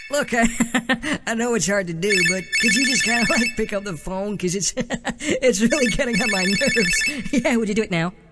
Look, I know it's hard to do, but could you just kind of like pick up the phone? Because it's, it's really getting on my nerves. Yeah, would you do it now?